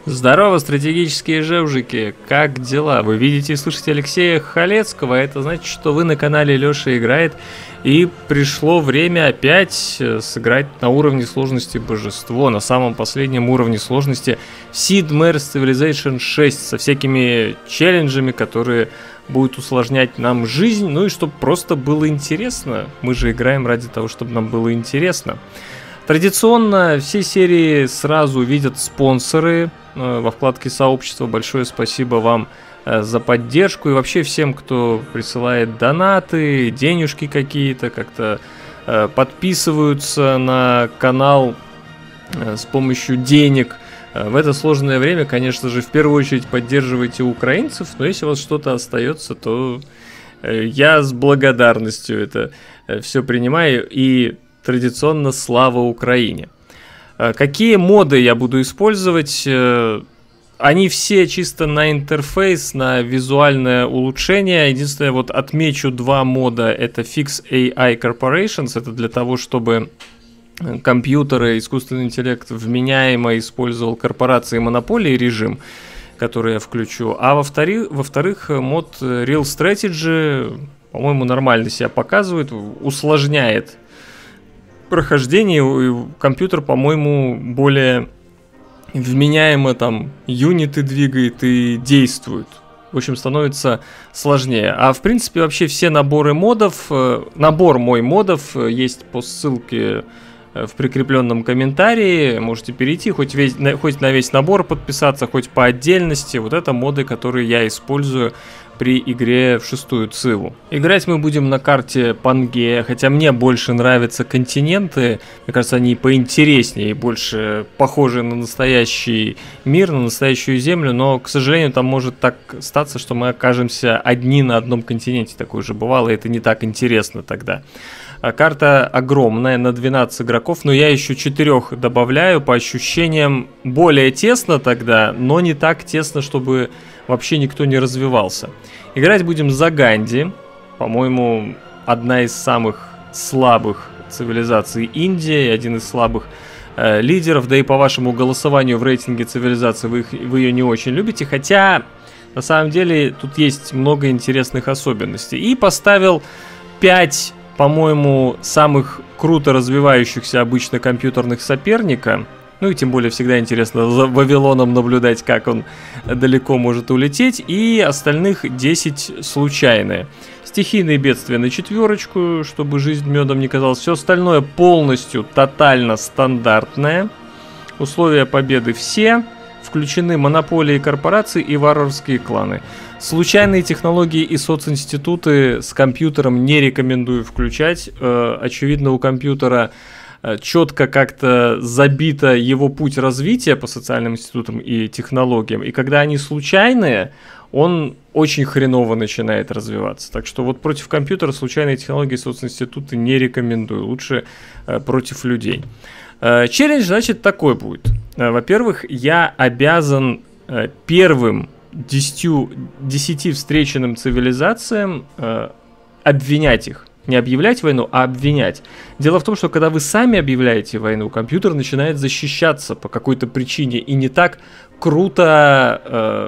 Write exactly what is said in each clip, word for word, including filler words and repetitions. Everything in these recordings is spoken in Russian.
Здорово, стратегические жевжики, как дела? Вы видите и слышите Алексея Халецкого, это значит, что вы на канале Лёша Играет, и пришло время опять сыграть на уровне сложности Божество, на самом последнем уровне сложности Sid Meier's Civilization шесть, со всякими челленджами, которые будут усложнять нам жизнь, ну и чтобы просто было интересно, мы же играем ради того, чтобы нам было интересно. Традиционно все серии сразу видят спонсоры э, во вкладке сообщества. Большое спасибо вам э, за поддержку и вообще всем, кто присылает донаты, денежки какие-то, как-то э, подписываются на канал э, с помощью денег. Э, в это сложное время, конечно же, в первую очередь поддерживайте украинцев, но если у вас что-то остается, то э, я с благодарностью это э, все принимаю и традиционно слава Украине. Какие моды я буду использовать? Они все чисто на интерфейс, на визуальное улучшение. Единственное, вот отмечу два мода. Это Fix эй ай Corporations. Это для того, чтобы компьютеры, искусственный интеллект вменяемо использовал корпорации монополии режим, который я включу. А во-вторых, во-вторых, мод Real Strategy, по-моему, нормально себя показывает, усложняет прохождение, компьютер, по-моему, более вменяемо там юниты двигает и действует. В общем, становится сложнее. А в принципе вообще все наборы модов, набор мой модов есть по ссылке в прикрепленном комментарии. Можете перейти, хоть, весь, хоть на весь набор подписаться, хоть по отдельности. Вот это моды, которые я использую при игре в шестую Циву. Играть мы будем на карте Пангея, хотя мне больше нравятся континенты. Мне кажется, они поинтереснее и больше похожи на настоящий мир, на настоящую землю. Но, к сожалению, там может так статься, что мы окажемся одни на одном континенте. Такое же бывало, и это не так интересно тогда. Карта огромная, на двенадцать игроков, но я еще четырех добавляю, по ощущениям более тесно тогда, но не так тесно, чтобы вообще никто не развивался. Играть будем за Ганди, по-моему, одна из самых слабых цивилизаций Индии, один из слабых э, лидеров, да и по вашему голосованию в рейтинге цивилизации вы, их, вы ее не очень любите, хотя на самом деле тут есть много интересных особенностей. И поставил пять, по-моему, самых круто развивающихся обычно компьютерных соперника. Ну и тем более всегда интересно за Вавилоном наблюдать, как он далеко может улететь. И остальных десять случайные. Стихийные бедствия на четверочку, чтобы жизнь медом не казалась. Все остальное полностью, тотально стандартное. Условия победы все. Включены монополии корпораций и варварские кланы. Случайные технологии и социнституты с компьютером не рекомендую включать. Э, очевидно, у компьютера э, четко как-то забито его путь развития по социальным институтам и технологиям. И когда они случайные, он очень хреново начинает развиваться. Так что вот против компьютера случайные технологии и социнституты не рекомендую. Лучше э, против людей. Э, челлендж, значит, такой будет. Э, во-первых, я обязан э, первым десятью, десяти встреченным цивилизациям э, обвинять их. Не объявлять войну, а обвинять. Дело в том, что когда вы сами объявляете войну, компьютер начинает защищаться по какой-то причине и не так круто э,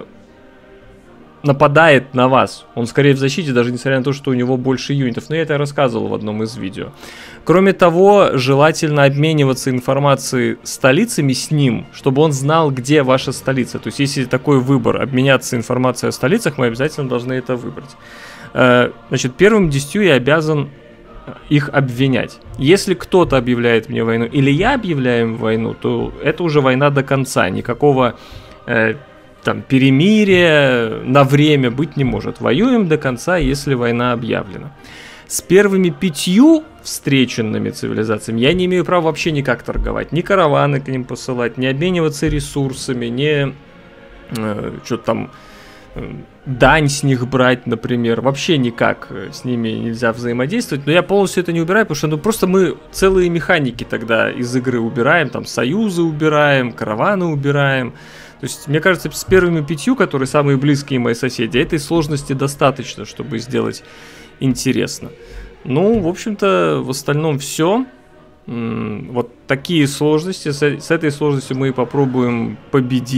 нападает на вас. Он скорее в защите, даже несмотря на то, что у него больше юнитов. Но я это рассказывал в одном из видео. Кроме того, желательно обмениваться информацией с столицами с ним, чтобы он знал, где ваша столица. То есть, если такой выбор, обменяться информацией о столицах, мы обязательно должны это выбрать. Значит, первым десятью я обязан их обвинять. Если кто-то объявляет мне войну, или я объявляю им войну, то это уже война до конца. Никакого э, там перемирия на время быть не может. Воюем до конца, если война объявлена. С первыми пятью встреченными цивилизациями я не имею права вообще никак торговать. Ни караваны к ним посылать, ни обмениваться ресурсами, ни э, что-то там э, дань с них брать, например. Вообще никак с ними нельзя взаимодействовать. Но я полностью это не убираю, потому что ну, просто мы целые механики тогда из игры убираем. Там союзы убираем, караваны убираем. То есть, мне кажется, с первыми пятью, которые самые близкие мои соседи, этой сложности достаточно, чтобы сделать интересно. Ну, в общем-то, в остальном все. Вот такие сложности. С этой сложностью мы попробуем победить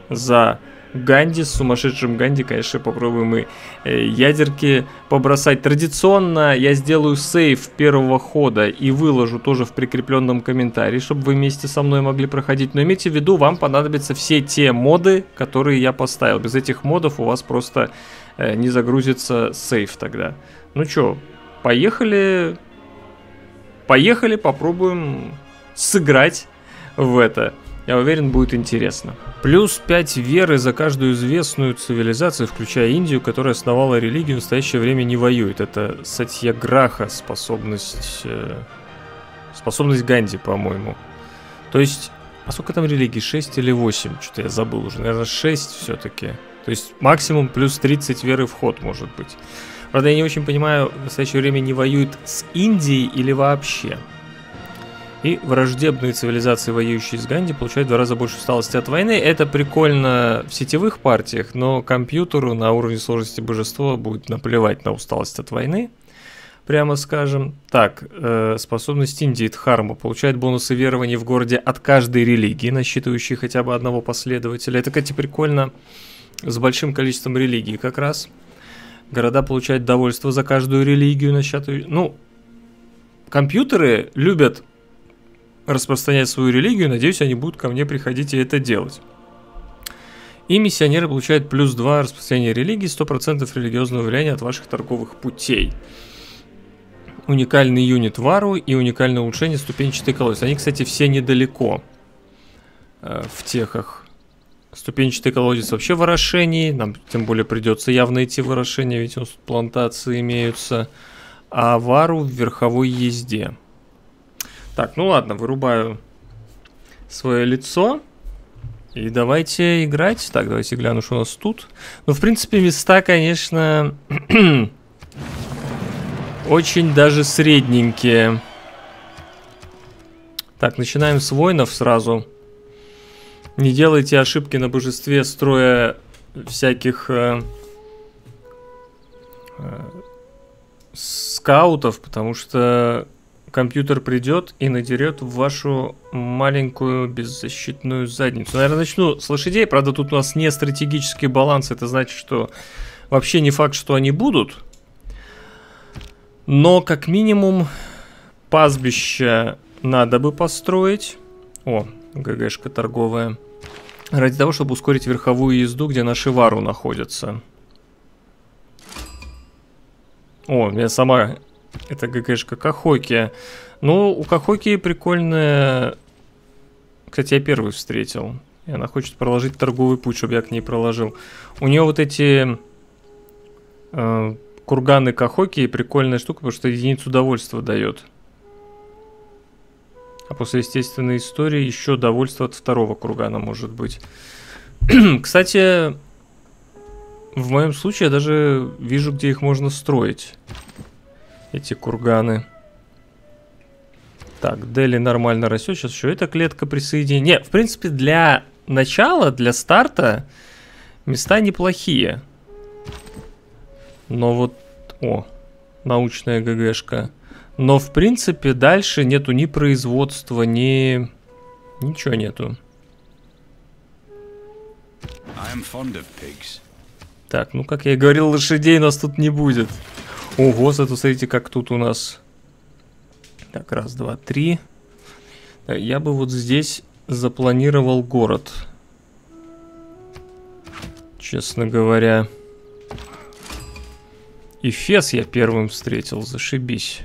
за Ганди. С сумасшедшим Ганди, конечно, попробуем и э, ядерки побросать. Традиционно я сделаю сейв первого хода и выложу тоже в прикрепленном комментарии, чтобы вы вместе со мной могли проходить. Но имейте в виду, вам понадобятся все те моды, которые я поставил. Без этих модов у вас просто э, не загрузится сейв тогда. Ну чё, поехали... Поехали, попробуем сыграть в это. Я уверен, будет интересно. Плюс пять веры за каждую известную цивилизацию, включая Индию, которая основала религию, в настоящее время не воюет. Это Сатьяграха, способность... Э, способность Ганди, по-моему. То есть, а сколько там религий? шесть или восемь? Что-то я забыл уже. Наверное, шесть все-таки. То есть, максимум плюс тридцать веры в ход может быть. Правда, я не очень понимаю, в настоящее время не воюет с Индией или вообще. И враждебные цивилизации, воюющие с Ганди, получают в два раза больше усталости от войны. Это прикольно в сетевых партиях, но компьютеру на уровне сложности божества будет наплевать на усталость от войны, прямо скажем. Так, э, способность Индии Дхарма получает бонусы верования в городе от каждой религии, насчитывающей хотя бы одного последователя. Это, кстати, прикольно с большим количеством религий как раз. Города получают довольство за каждую религию, насчитывающую... Ну, компьютеры любят распространять свою религию, надеюсь, они будут ко мне приходить и это делать. И миссионеры получают плюс два распространения религии, сто процентов религиозного влияния от ваших торговых путей. Уникальный юнит Вару и уникальное улучшение ступенчатой колодец. Они, кстати, все недалеко э, в техах. Ступенчатый колодец вообще в орошении, нам тем более придется явно идти в орошение, ведь у нас тут плантации имеются. А Вару в верховой езде. Так, ну ладно, вырубаю свое лицо. И давайте играть. Так, давайте гляну, что у нас тут. Ну, в принципе, места, конечно, очень даже средненькие. Так, начинаем с воинов сразу. Не делайте ошибки на божестве, строя всяких э, э, скаутов, потому что компьютер придет и надерет в вашу маленькую беззащитную задницу. Наверное, начну с лошадей. Правда, тут у нас не стратегический баланс. Это значит, что вообще не факт, что они будут. Но, как минимум, пастбище надо бы построить. О, ГГшка торговая. Ради того, чтобы ускорить верховую езду, где наши Вару находятся. О, у меня сама... Это ГГшка Кахоки. Ну, у Кахоки прикольная... Кстати, я первый встретил. И она хочет проложить торговый путь, чтобы я к ней проложил. У нее вот эти... Э, курганы Кахоки прикольная штука, потому что единицу довольства дает. А после естественной истории еще довольство от второго кургана может быть. Кстати, в моем случае я даже вижу, где их можно строить. Эти курганы. Так, Дели нормально растет. Сейчас еще эта клетка присоединена. Не, в принципе, для начала, для старта места неплохие. Но вот... О, научная ГГшка. Но, в принципе, дальше нету ни производства, ни... Ничего нету. Так, ну, как я и говорил, лошадей у нас тут не будет. Ого, зато смотрите, как тут у нас... Так, раз, два, три. Я бы вот здесь запланировал город. Честно говоря. И Фес я первым встретил, зашибись.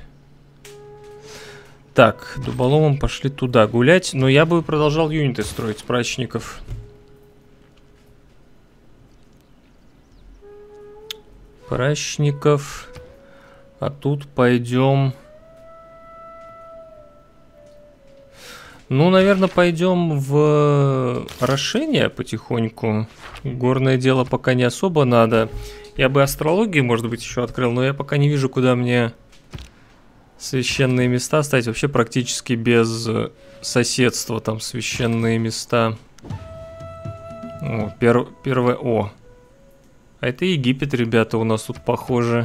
Так, дуболомом пошли туда гулять. Но я бы продолжал юниты строить с прачников. Прачников. А тут пойдем... Ну, наверное, пойдем в орошение потихоньку. Горное дело пока не особо надо. Я бы астрологию, может быть, еще открыл, но я пока не вижу, куда мне... Священные места ставить вообще практически без соседства, там священные места. О, пер, первое, о. А это Египет, ребята, у нас тут похоже.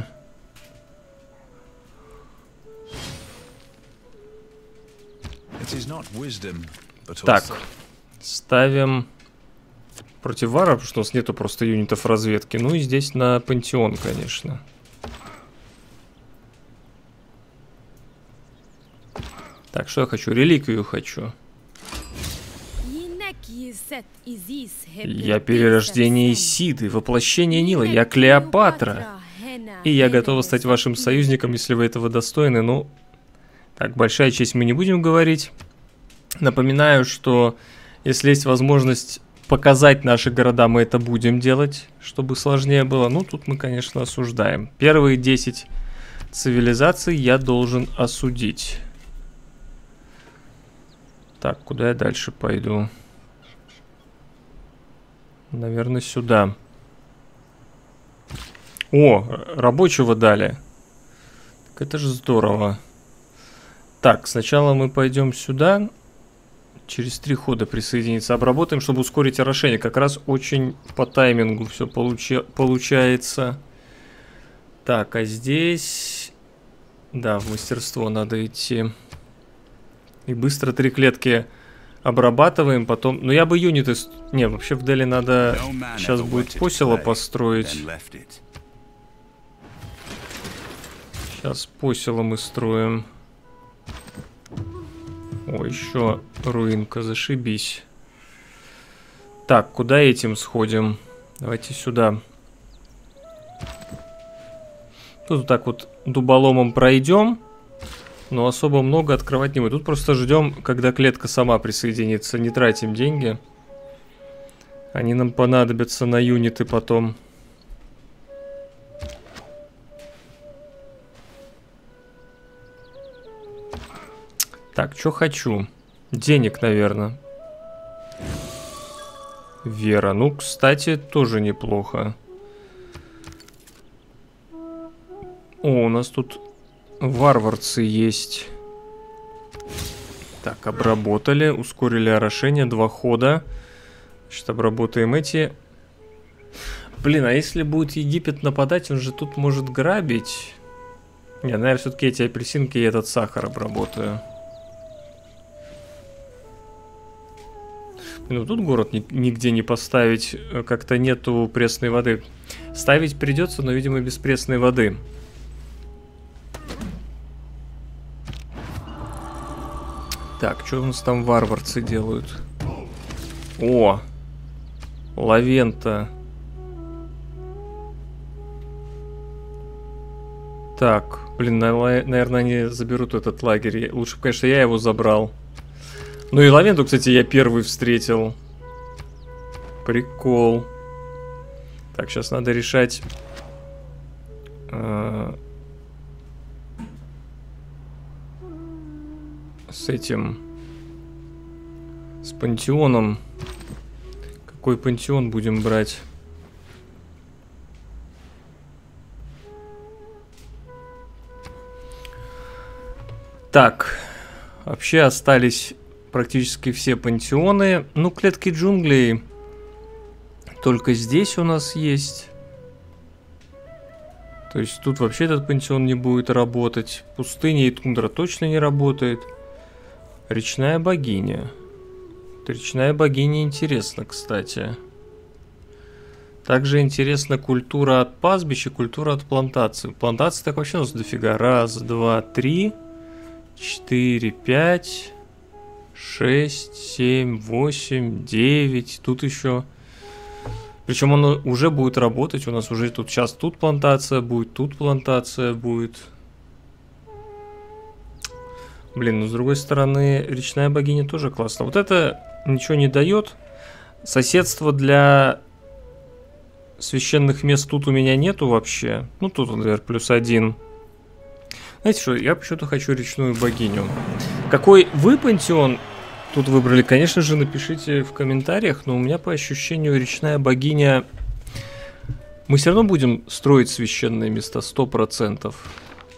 Так, ставим против вара, потому что у нас нету просто юнитов разведки. Ну и здесь на пантеон, конечно. Так, что я хочу? Реликвию хочу. Я перерождение Исиды, воплощение Нила, я Клеопатра. И я готова стать вашим союзником, если вы этого достойны. Ну, так, большая честь мы не будем говорить. Напоминаю, что если есть возможность показать наши города, мы это будем делать, чтобы сложнее было. Ну, тут мы, конечно, осуждаем. Первые десять цивилизаций я должен осудить. Так, куда я дальше пойду? Наверное, сюда. О, рабочего дали. Так это же здорово. Так, сначала мы пойдем сюда. Через три хода присоединиться. Обработаем, чтобы ускорить орошение. Как раз очень по таймингу все получи получается. Так, а здесь... Да, в мастерство надо идти. И быстро три клетки обрабатываем, потом... Ну, я бы юниты... Не, вообще в Дели надо... Сейчас будет посело построить. Сейчас посело мы строим. О, еще руинка, зашибись. Так, куда этим сходим? Давайте сюда. Тут вот так вот дуболомом пройдем. Но особо много открывать не будем. Тут просто ждем, когда клетка сама присоединится. Не тратим деньги. Они нам понадобятся на юниты потом. Так, что хочу? Денег, наверное. Вера. Ну, кстати, тоже неплохо. О, у нас тут варварцы есть. Так, обработали. Ускорили орошение. Два хода. Сейчас обработаем эти. Блин, а если будет Египет нападать, он же тут может грабить. Не, наверное, все-таки эти апельсинки и этот сахар обработаю. Ну, тут город ни нигде не поставить, как-то нету пресной воды. Ставить придется, но, видимо, без пресной воды. Так, что у нас там варварцы делают? О! Лавента. Так, блин, наверное, они заберут этот лагерь. Лучше бы, конечно, я его забрал. Ну и лавенту, кстати, я первый встретил. Прикол. Так, сейчас надо решать... Э с этим... С пантеоном. Какой пантеон будем брать? Так. Вообще остались... Практически все пантеоны. Ну, клетки джунглей только здесь у нас есть. То есть тут вообще этот пантеон не будет работать. Пустыня и тундра точно не работает. Речная богиня. Речная богиня интересна, кстати. Также интересна культура от пастбища, культура от плантации. Плантации так вообще у нас дофига. Раз, два, три, четыре, пять... шесть, семь, восемь, девять. Тут еще. Причем оно уже будет работать. У нас уже тут сейчас тут плантация будет, тут плантация будет. Блин, ну с другой стороны, речная богиня тоже классно. Вот это ничего не дает. Соседство для священных мест тут у меня нету вообще. Ну тут, например, плюс один. Знаете что, я почему-то хочу речную богиню. Какой вы пантеон тут выбрали, конечно же, напишите в комментариях, но у меня по ощущению речная богиня... Мы все равно будем строить священные места, сто процентов.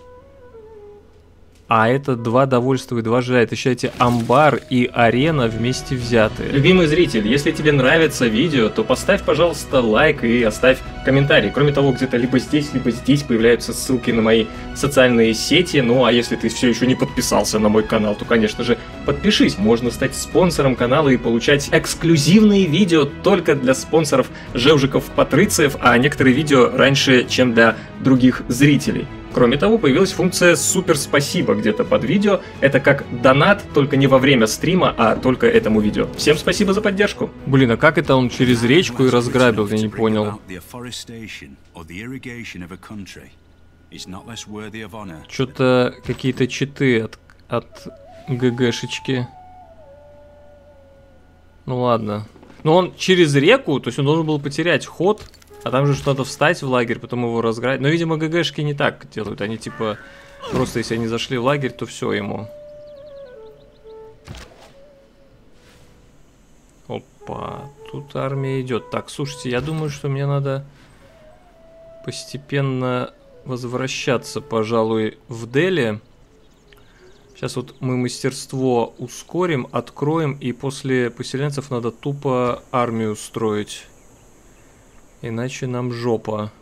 А это два довольства и два жира. Это, считайте, амбар и арена вместе взятые. Любимый зритель, если тебе нравится видео, то поставь, пожалуйста, лайк и оставь комментарий. Кроме того, где-то либо здесь, либо здесь появляются ссылки на мои социальные сети. Ну, а если ты все еще не подписался на мой канал, то, конечно же, подпишись, можно стать спонсором канала и получать эксклюзивные видео только для спонсоров Жевжиков-Патрициев, а некоторые видео раньше, чем для других зрителей. Кроме того, появилась функция «Супер спасибо» где-то под видео. Это как донат, только не во время стрима, а только этому видео. Всем спасибо за поддержку. Блин, а как это он через речку и разграбил, я не понял. Что-то какие-то читы от, от ГГшечки. Ну ладно. Но он через реку, то есть он должен был потерять ход. А там же что-то встать в лагерь, потом его разграбить. Но, видимо, ГГшки не так делают. Они типа, просто если они зашли в лагерь, то все ему. Опа, тут армия идет. Так, слушайте, я думаю, что мне надо постепенно возвращаться, пожалуй, в Дели. Сейчас вот мы мастерство ускорим, откроем, и после поселенцев надо тупо армию строить. Иначе нам жопа.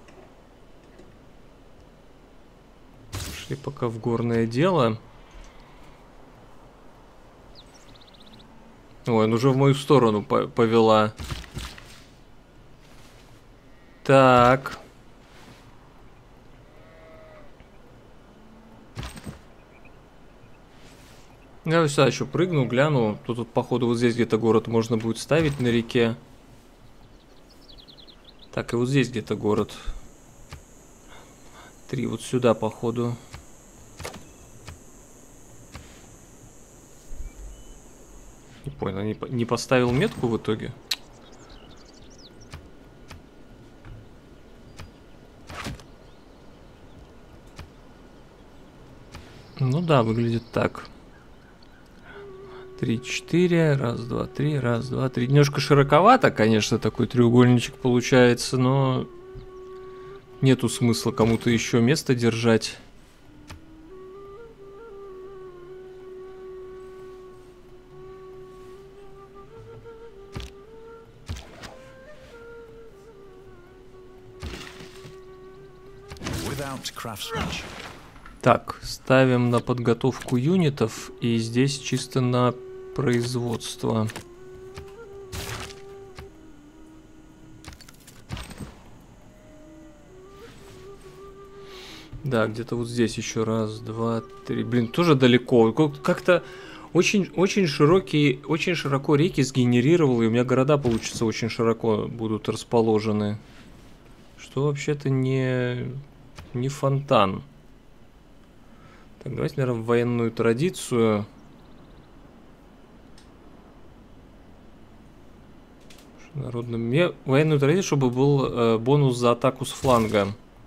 Пошли пока в горное дело. Ой, он уже в мою сторону по- повела. Так. Я сюда еще прыгну, гляну. Тут, тут походу, вот здесь где-то город можно будет ставить на реке. Так, и вот здесь где-то город. Три вот сюда, походу. Не понял, не, не поставил метку в итоге? Ну да, выглядит так. Три, четыре, раз, два, три, раз, два, три. Немножко широковато, конечно, такой треугольничек получается, но нету смысла кому-то еще место держать. Так, ставим на подготовку юнитов, и здесь чисто на производство. Да, где-то вот здесь еще раз, два, три. Блин, тоже далеко. Как-то очень, очень широкие, очень широко реки сгенерировал, и у меня города, получится, очень широко будут расположены. Что вообще-то не, не фонтан. Так, давайте, наверное, в военную традицию. Народным... Мне военную традицию, чтобы был э, бонус за атаку с фланга.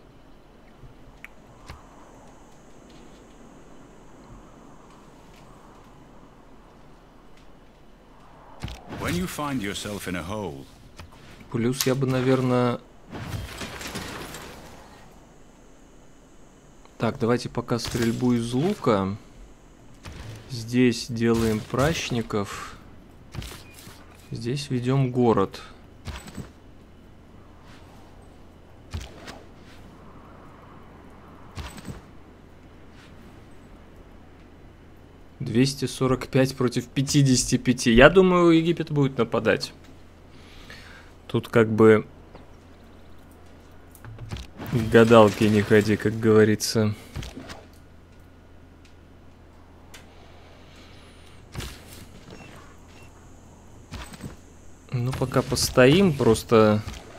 When you find yourself in a hole. Плюс я бы, наверное... Так, давайте пока стрельбу из лука. Здесь делаем прачников. Здесь ведем город. двести сорок пять против пятидесяти пяти. Я думаю, Египет будет нападать. Тут как бы... гадалки не ходи, как говорится. Ну, пока постоим, просто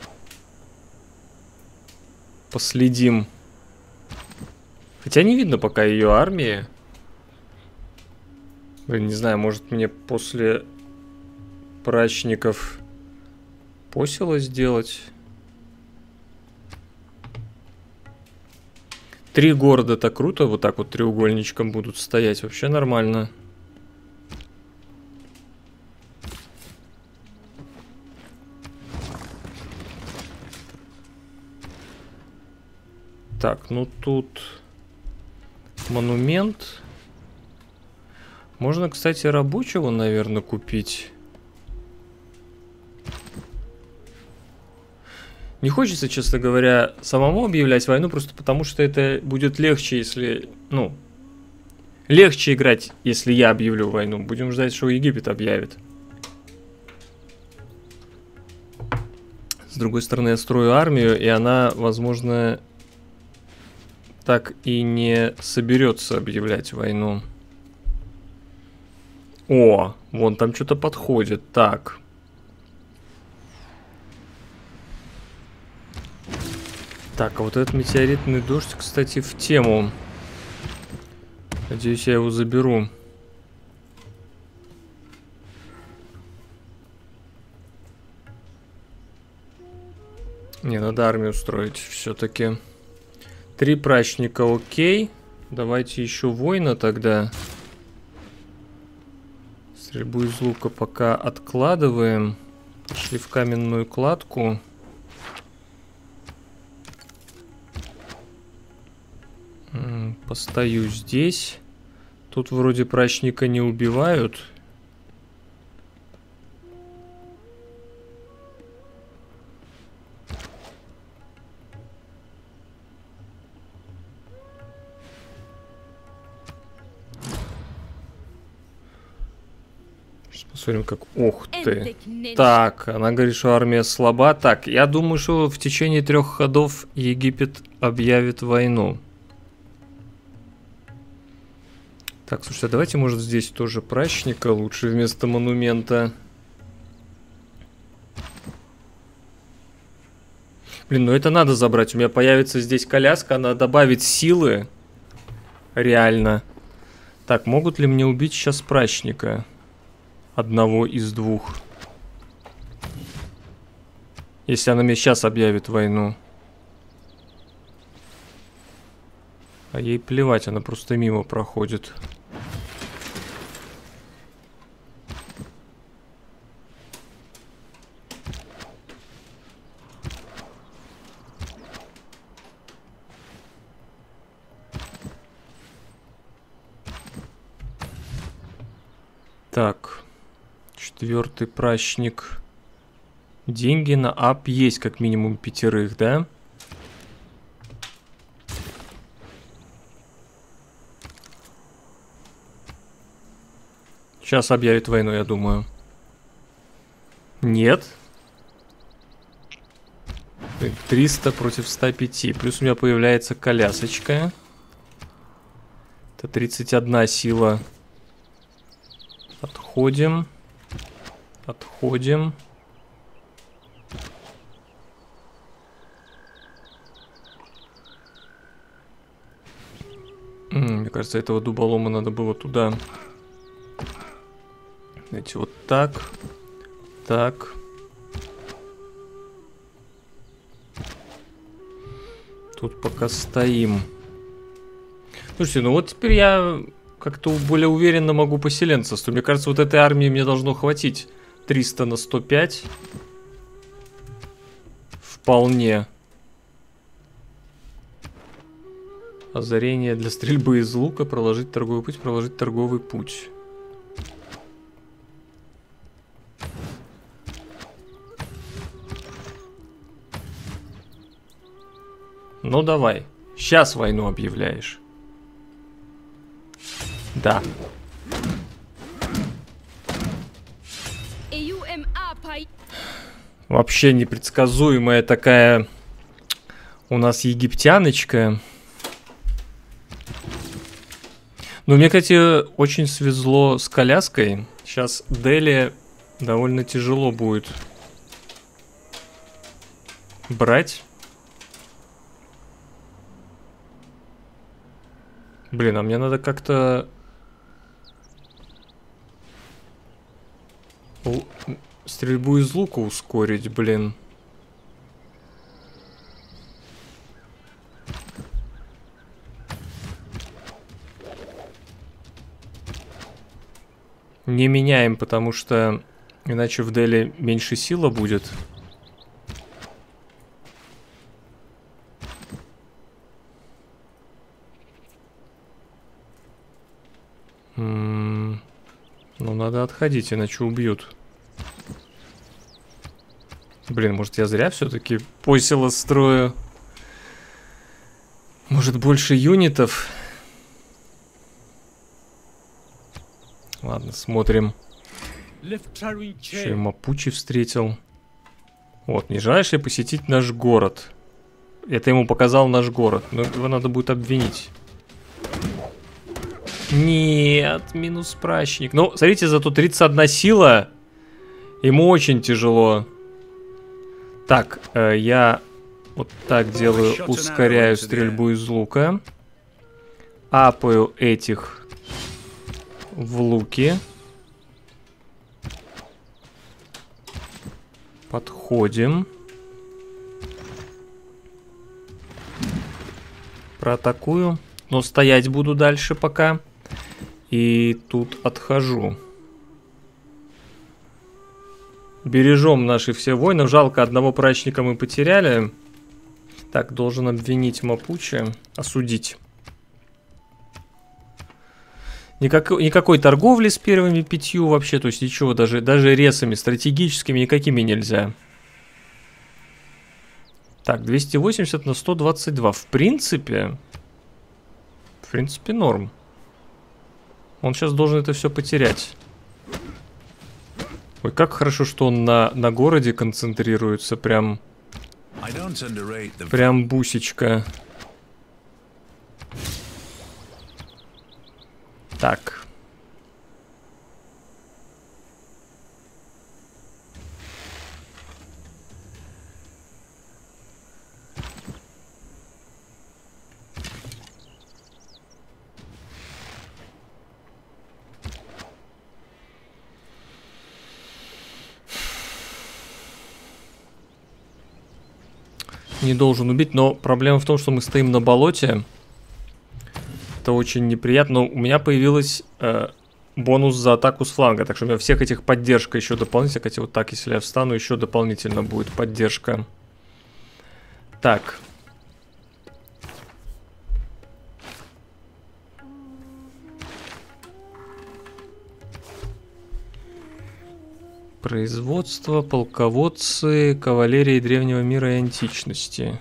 последим. Хотя не видно пока ее армии. Блин, не знаю, может мне после прачников посела сделать? Три города-то круто, вот так вот треугольничком будут стоять, вообще нормально. Так, ну тут монумент. Можно, кстати, рабочего, наверное, купить. Не хочется, честно говоря, самому объявлять войну, просто потому что это будет легче, если, ну, Легче играть, если я объявлю войну. Будем ждать, что Египет объявит. С другой стороны, я строю армию, и она, возможно, так и не соберется объявлять войну. О, вон там что-то подходит. Так. Так, а вот этот метеоритный дождь, кстати, в тему. Надеюсь, я его заберу. Не, надо армию строить все-таки. Три прачника, окей. Давайте еще воина тогда. Стрельбу из лука пока откладываем. Пошли в каменную кладку. Постою здесь. Тут вроде прачника не убивают. Сейчас посмотрим, как... Ух ты. Так, она говорит, что армия слаба. Так, я думаю, что в течение трех ходов Египет объявит войну. Так, слушайте, давайте, может, здесь тоже прачника лучше вместо монумента. Блин, ну это надо забрать. У меня появится здесь коляска, она добавит силы. Реально. Так, могут ли мне убить сейчас прачника? Одного из двух. Если она мне сейчас объявит войну. А ей плевать, она просто мимо проходит. Так, четвертый прачник. Деньги на ап есть как минимум пятерых, да? Сейчас объявит войну, я думаю. Нет. триста против ста пяти. Плюс у меня появляется колясочка. Это тридцать одна сила. Отходим. Отходим. М-м, мне кажется, этого дуболома надо было туда. Знаете, вот так. Так. Тут пока стоим. Слушайте, ну вот теперь я как-то более уверенно могу поселенца строить. Мне кажется, вот этой армии мне должно хватить. триста на сто пять. Вполне. Озарение для стрельбы из лука. Проложить торговый путь. Проложить торговый путь. Ну давай. Сейчас войну объявляешь. Да. Вообще непредсказуемая такая у нас египтяночка. Но мне, кстати, очень свезло с коляской. Сейчас Дели довольно тяжело будет брать. Блин, а мне надо как-то... Стрельбу из лука ускорить, блин. Не меняем, потому что иначе в Дели меньше сила будет. М-м- ну, надо отходить, иначе убьют. Блин, может, я зря все-таки посело строю? Может, больше юнитов? Ладно, смотрим. Еще и Мапучи встретил. Вот, не желаешь ли посетить наш город? Это ему показал наш город. Но его надо будет обвинить. Нет, минус прачник. Ну, смотрите, зато тридцать одна сила. Ему очень тяжело. Так, э, я вот так делаю. Ускоряю стрельбу из лука. Апаю этих в луки. Подходим. Проатакую. Но стоять буду дальше пока. И тут отхожу. Бережем наши все воинов. Жалко, одного прачника мы потеряли. Так, должен обвинить Мапучи. Осудить. Никак, никакой торговли с первыми пятью вообще. То есть ничего, даже, даже ресами стратегическими никакими нельзя. Так, двести восемьдесят на сто двадцать два. В принципе... В принципе, норм. Он сейчас должен это все потерять. Ой, как хорошо, что он на, на городе концентрируется. Прям... Прям бусечка. Так. Не должен убить, но проблема в том, что мы стоим на болоте. Это очень неприятно. Но у меня появилась э, бонус за атаку с фланга. Так что у меня всех этих поддержка еще дополнительно. Хотя вот так, если я встану, еще дополнительно будет поддержка. Так. Производство, полководцы, кавалерии древнего мира и античности.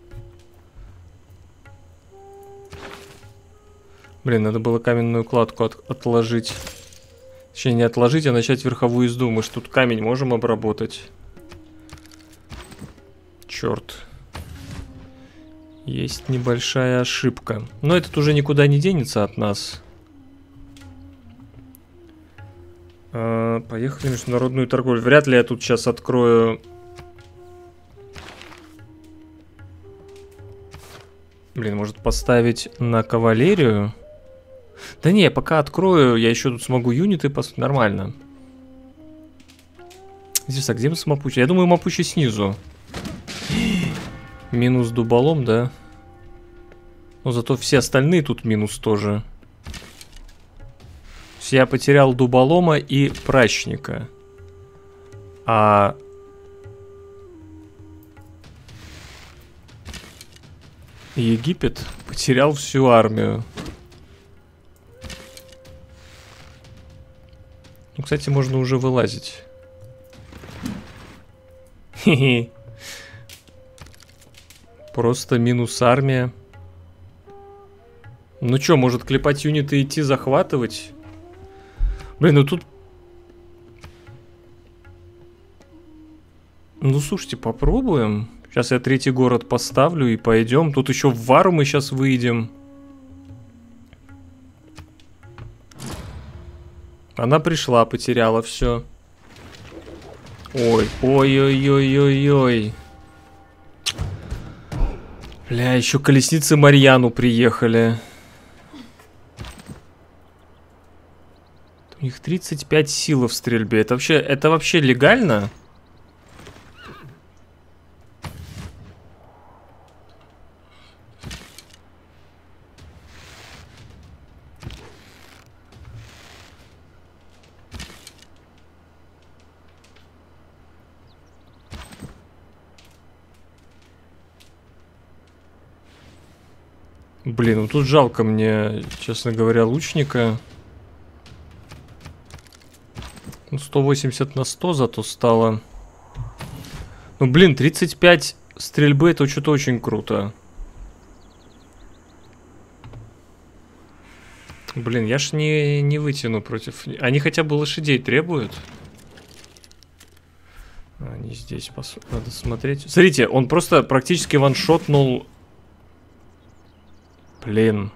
Блин, надо было каменную кладку от отложить. Точнее, не отложить, а начать верховую езду. Мы же тут камень можем обработать. Черт. Есть небольшая ошибка. Но этот уже никуда не денется от нас. А, поехали в международную торговлю. Вряд ли я тут сейчас открою... Блин, может поставить на кавалерию? Да не, пока открою, я еще тут смогу юниты поставить. Нормально. Здесь, а где мы с Мапучи? Я думаю, Мапучи снизу. Минус дуболом, да? Но зато все остальные тут минус тоже. Я потерял дуболома и прачника. А... Египет потерял всю армию. Ну, кстати, можно уже вылазить. Хе-хе. Просто минус армия. Ну чё, может клепать юниты и идти захватывать? Блин, ну тут... Ну, слушайте, попробуем. Сейчас я третий город поставлю и пойдем. Тут еще в Вару мы сейчас выйдем. Она пришла, потеряла все. Ой, ой-ой-ой-ой-ой. Бля, еще колесницы Марьяну приехали. У них тридцать пять сил в стрельбе. Это вообще, это вообще легально? Блин, ну тут жалко мне, честно говоря, лучника. Ну, сто восемьдесят на сто зато стало. Ну, блин, тридцать пять стрельбы, это что-то очень круто. Блин, я ж не, не вытяну против... Они хотя бы лошадей требуют. Они здесь, пос... надо смотреть. Смотрите, он просто практически ваншотнул... Блин.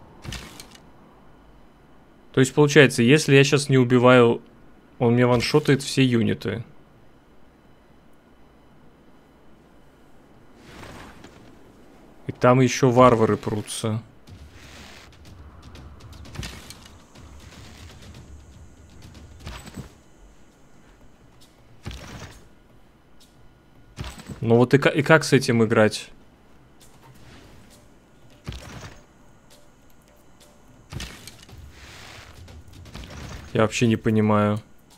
То есть, получается, если я сейчас не убиваю, он мне ваншотает все юниты. И там еще варвары прутся. Ну вот и, и как с этим играть? Я вообще не понимаю.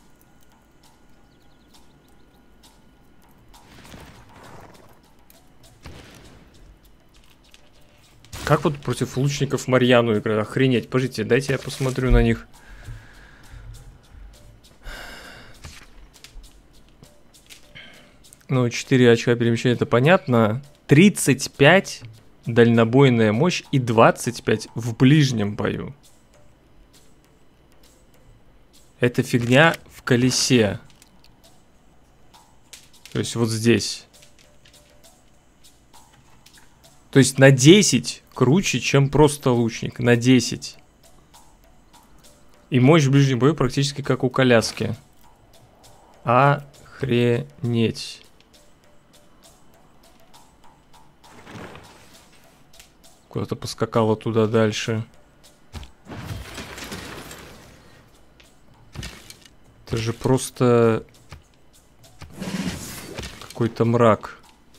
Как вот против лучников Марьяну играть? Охренеть. Подождите, дайте я посмотрю на них. Ну, четыре очка перемещения, это понятно. тридцать пять дальнобойная мощь и двадцать пять в ближнем бою. Это фигня в колесе. То есть вот здесь. То есть на десять круче, чем просто лучник. На десять. И мощь в ближнем бою практически как у коляски. Охренеть. Куда-то поскакала туда дальше. Это же просто какой-то мрак.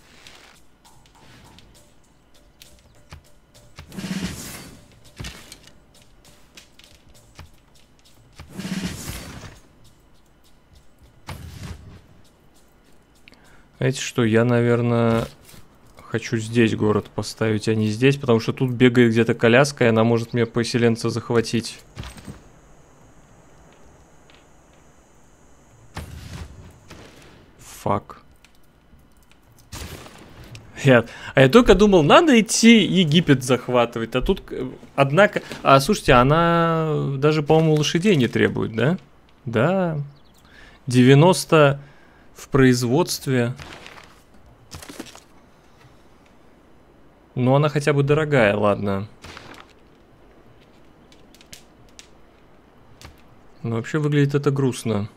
Знаете что, я, наверное, хочу здесь город поставить, а не здесь, потому что тут бегает где-то коляска, и она может мне поселенца захватить. Фак. Я, а я только думал, надо идти Египет захватывать, а тут, однако... А, слушайте, она даже, по-моему, лошадей не требует, да? Да. девяносто в производстве. Но она хотя бы дорогая, ладно. Но вообще выглядит это грустно.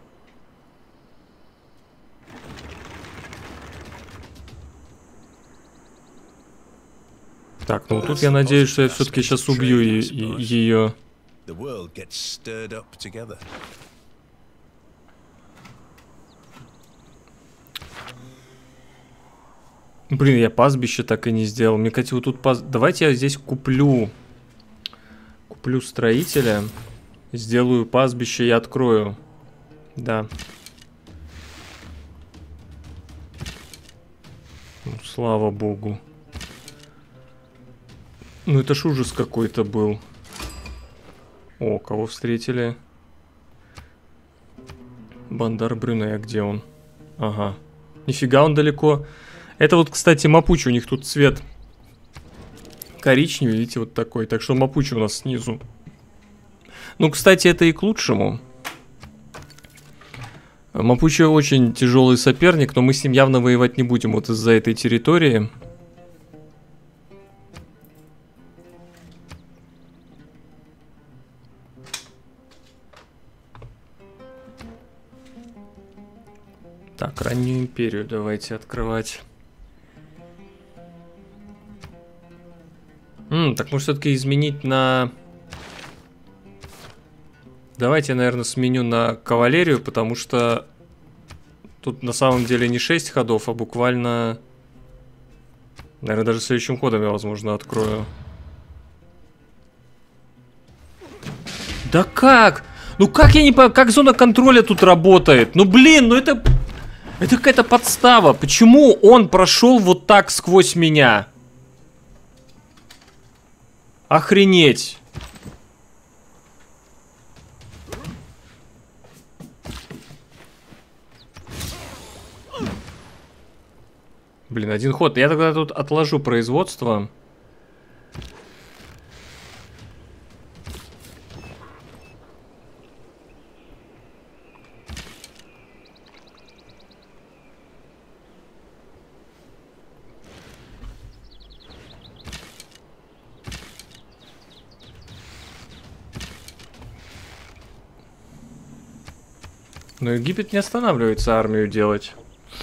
Так, ну тут я надеюсь, что я все-таки сейчас убью ее. Блин, я пастбище так и не сделал. Мне, кстати, вот тут пас... Давайте я здесь куплю... Куплю строителя. Сделаю пастбище и открою. Да. Ну, слава богу. Ну, это ж ужас какой-то был. О, кого встретили? Бандар Брюне, а где он? Ага. Нифига он далеко. Это вот, кстати, Мапучи, у них тут цвет коричневый, видите, вот такой. Так что Мапучи у нас снизу. Ну, кстати, это и к лучшему. Мапучи очень тяжелый соперник, но мы с ним явно воевать не будем вот из-за этой территории. Так, раннюю империю давайте открывать. М, так может все-таки изменить на... Давайте я, наверное, сменю на кавалерию, потому что тут на самом деле не шесть ходов, а буквально... Наверное, даже следующим ходом я, возможно, открою. Да как? Ну как я не понимаю, как зона контроля тут работает? Ну блин, ну это... Это какая-то подстава. Почему он прошел вот так сквозь меня? Охренеть. Блин, один ход. Я тогда тут отложу производство. Но Египет не останавливается армию делать.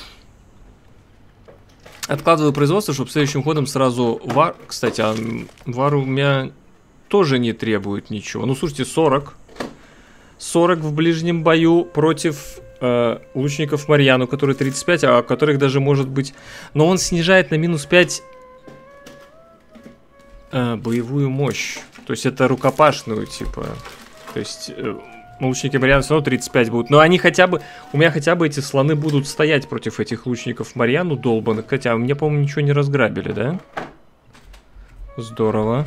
Откладываю производство, чтобы следующим ходом сразу вар... Кстати, а вар у меня тоже не требует ничего. Ну, слушайте, сорок. сорок в ближнем бою против э, лучников Марьяну, которые тридцать пять, а у которых даже может быть... Но он снижает на минус пять э, боевую мощь. То есть это рукопашную, типа. То есть... Э, лучники Марьяна все равно тридцать пять будут. Но они хотя бы... У меня хотя бы эти слоны будут стоять против этих лучников Марьяну долбаных. Хотя мне, по-моему, ничего не разграбили, да? Здорово.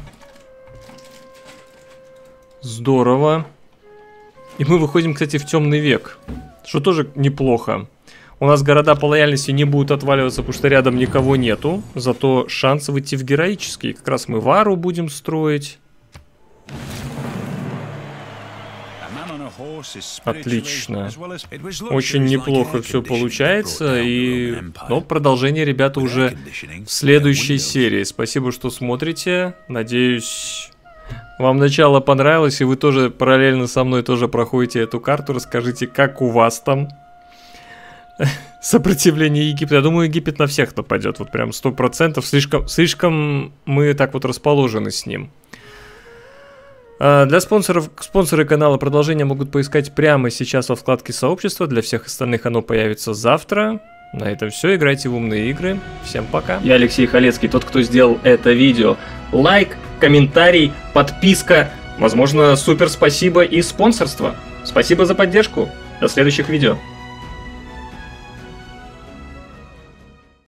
Здорово. И мы выходим, кстати, в темный век. Что тоже неплохо. У нас города по лояльности не будут отваливаться, потому что рядом никого нету. Зато шанс выйти в героический. Как раз мы Вару будем строить. Отлично. Очень неплохо все получается. И... Но продолжение, ребята, уже в следующей серии. Спасибо, что смотрите. Надеюсь, вам начало понравилось, и вы тоже параллельно со мной тоже проходите эту карту. Расскажите, как у вас там сопротивление Египта. Я думаю, Египет на всех нападет. Вот прям сто процентов. Слишком, слишком мы так вот расположены с ним. Для спонсоров, спонсоры канала продолжения могут поискать прямо сейчас во вкладке сообщества. Для всех остальных оно появится завтра. На этом все. Играйте в умные игры. Всем пока. Я Алексей Халецкий, тот, кто сделал это видео. Лайк, комментарий, подписка, возможно, супер спасибо и спонсорство. Спасибо за поддержку. До следующих видео.